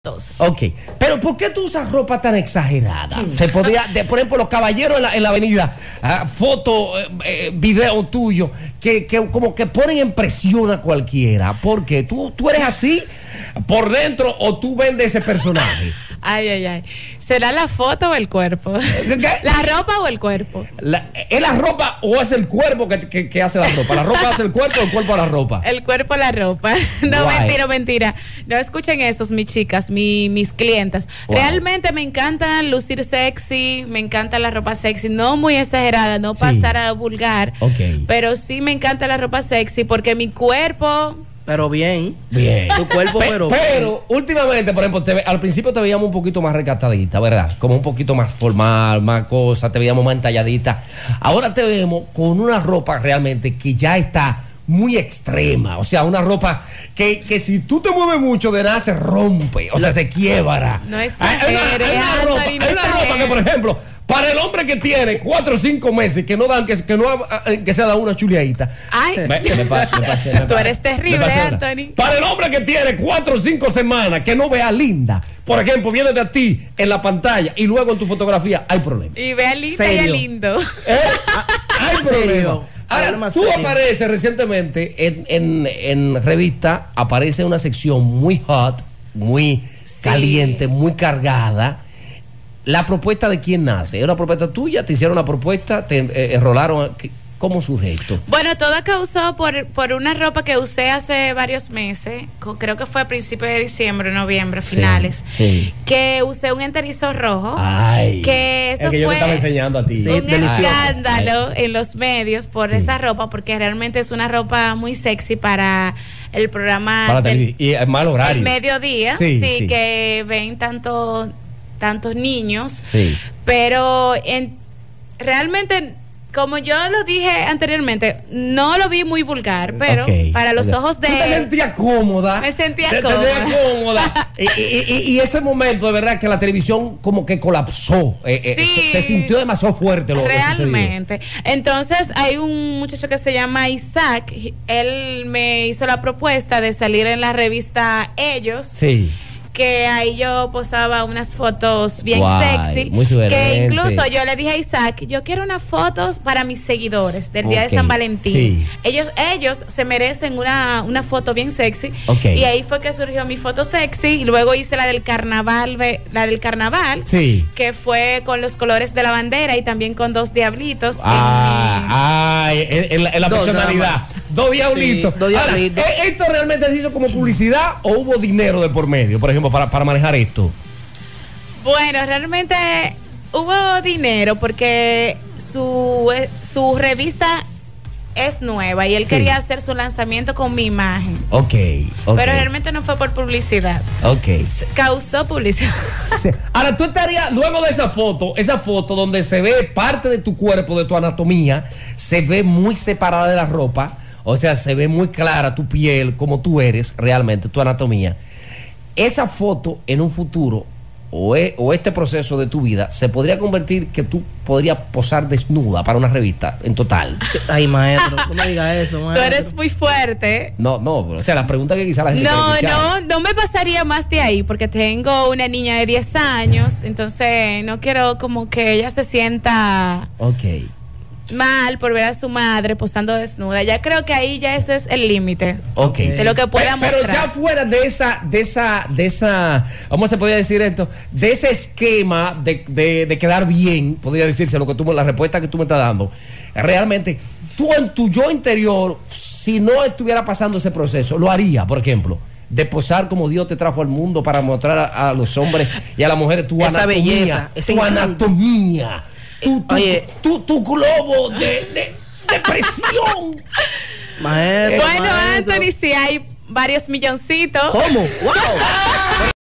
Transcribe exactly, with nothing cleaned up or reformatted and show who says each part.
Speaker 1: Ok, pero ¿por qué tú usas ropa tan exagerada? Mm. Se podría, de, por ejemplo, los caballeros en la, en la avenida, uh, foto, eh, eh, video tuyo, que, que como que ponen en presión a cualquiera. ¿Por qué? ¿Tú, tú eres así por dentro o tú vendes ese personaje?
Speaker 2: Ay, ay, ay. ¿Será la foto o el cuerpo?
Speaker 1: ¿Qué?
Speaker 2: ¿La ropa o el cuerpo?
Speaker 1: La, ¿Es la ropa o es el cuerpo que, que, que hace la ropa? ¿La ropa hace el cuerpo o el cuerpo a la ropa?
Speaker 2: El cuerpo a la ropa. No, wow. mentira, mentira. No escuchen esos, mis chicas, mi, mis clientas. Wow. Realmente me encanta lucir sexy, me encanta la ropa sexy, no muy exagerada, no sí. pasar a vulgar.
Speaker 1: Okay.
Speaker 2: Pero sí me encanta la ropa sexy porque mi cuerpo...
Speaker 3: Pero bien.
Speaker 1: Bien.
Speaker 3: Tu cuerpo,
Speaker 1: Pe
Speaker 3: pero.
Speaker 1: Pero últimamente, por ejemplo, te, al principio te veíamos un poquito más recatadita, ¿verdad? Como un poquito más formal, más cosa, te veíamos más entalladita. Ahora te vemos con una ropa realmente que ya está muy extrema. O sea, una ropa que, que si tú te mueves mucho de nada se rompe, o sea, se quiebra.
Speaker 2: No es
Speaker 1: hay, hay, una, hay una ropa, hay una ropa que, por ejemplo, para el hombre que tiene cuatro o cinco meses que no dan, que, que no que se ha dado una chuleadita.
Speaker 2: Ay,
Speaker 1: me, me, me, pa, me pasé, me
Speaker 2: tú eres terrible, Anthony.
Speaker 1: Para el hombre que tiene cuatro o cinco semanas que no vea linda, por ejemplo, viene de a ti en la pantalla y luego en tu fotografía, hay problema.
Speaker 2: Y vea linda y lindo.
Speaker 1: ¿Eh? Hay problema. Ahora, tú apareces recientemente en, en, en revista, aparece una sección muy hot, muy sí. caliente, muy cargada. ¿La propuesta de quién nace? ¿Es una propuesta tuya? ¿Te hicieron una propuesta? ¿Te eh, enrolaron? ¿Cómo surge esto?
Speaker 2: Bueno, todo causó por, por una ropa que usé hace varios meses, creo que fue a principios de diciembre, noviembre, finales,
Speaker 1: sí, sí.
Speaker 2: que usé un enterizo rojo.
Speaker 1: Ay,
Speaker 2: que eso
Speaker 1: el que yo
Speaker 2: fue
Speaker 1: te estaba enseñando a ti.
Speaker 2: Sí, un delicioso. escándalo
Speaker 1: Ay.
Speaker 2: en los medios por sí. esa ropa, porque realmente es una ropa muy sexy para el programa
Speaker 1: para
Speaker 2: del
Speaker 1: y el mal horario.
Speaker 2: El mediodía,
Speaker 1: sí,
Speaker 2: sí,
Speaker 1: sí.
Speaker 2: que ven tanto, tantos niños,
Speaker 1: sí.
Speaker 2: pero en, realmente... Como yo lo dije anteriormente, no lo vi muy vulgar, pero okay, para los okay. ojos de...
Speaker 1: ¿Tú te sentías cómoda?
Speaker 2: Me sentía
Speaker 1: te,
Speaker 2: cómoda.
Speaker 1: Te sentías cómoda. y, y, y ese momento, de verdad, que la televisión como que colapsó. Eh, sí, eh, se, se sintió demasiado fuerte lo
Speaker 2: realmente. Lo Entonces, hay un muchacho que se llama Isaac. Él me hizo la propuesta de salir en la revista Ellos.
Speaker 1: Sí.
Speaker 2: Que ahí yo posaba unas fotos bien
Speaker 1: Guay,
Speaker 2: sexy,
Speaker 1: muy
Speaker 2: que incluso yo le dije a Isaac, yo quiero unas fotos para mis seguidores del día okay, de San Valentín.
Speaker 1: Sí.
Speaker 2: Ellos ellos se merecen una, una foto bien sexy.
Speaker 1: Okay.
Speaker 2: Y ahí fue que surgió mi foto sexy y luego hice la del carnaval, la del carnaval,
Speaker 1: sí.
Speaker 2: que fue con los colores de la bandera y también con dos diablitos.
Speaker 1: Ah, en, en, en, la, en la dos personalidad. Dos diablitos. Sí, dos diablitos. Ahora, ¿esto realmente se hizo como publicidad o hubo dinero de por medio, por ejemplo, para, para manejar esto?
Speaker 2: Bueno, realmente hubo dinero porque su, su revista es nueva y él sí. quería hacer su lanzamiento con mi imagen.
Speaker 1: Ok, ok.
Speaker 2: Pero realmente no fue por publicidad.
Speaker 1: Ok.
Speaker 2: Causó publicidad.
Speaker 1: Sí. Ahora, tú estarías, luego de esa foto, esa foto donde se ve parte de tu cuerpo, de tu anatomía, se ve muy separada de la ropa. O sea, se ve muy clara tu piel, como tú eres realmente, tu anatomía. Esa foto en un futuro, o, e, o este proceso de tu vida, se podría convertir que tú podrías posar desnuda para una revista en total.
Speaker 3: Ay, maestro, no me digas eso, maestro.
Speaker 2: Tú eres muy fuerte.
Speaker 1: No, no, o sea, la pregunta que quizá la gente
Speaker 2: No, no, no me pasaría más de ahí, porque tengo una niña de diez años, entonces no quiero como que ella se sienta...
Speaker 1: Ok.
Speaker 2: mal por ver a su madre posando desnuda. Ya creo que ahí ya ese es el límite
Speaker 1: okay.
Speaker 2: de lo que pueda
Speaker 1: pero,
Speaker 2: mostrar.
Speaker 1: Pero ya fuera de esa, de esa, de esa, ¿cómo se podría decir esto? De ese esquema de, de, de quedar bien, podría decirse lo que tú, la respuesta que tú me estás dando. Realmente, tú en tu yo interior, si no estuviera pasando ese proceso, lo haría, por ejemplo. De posar como Dios te trajo al mundo para mostrar a, a los hombres y a las mujeres tu
Speaker 3: esa
Speaker 1: anatomía,
Speaker 3: belleza,
Speaker 1: tu encanto. anatomía. Tu, tu,
Speaker 3: Oye,
Speaker 1: tu, tu globo de, de, de presión.
Speaker 3: Maestro,
Speaker 2: bueno,
Speaker 3: maestro.
Speaker 2: Anthony, si hay varios milloncitos.
Speaker 3: ¿Cómo? ¡Wow!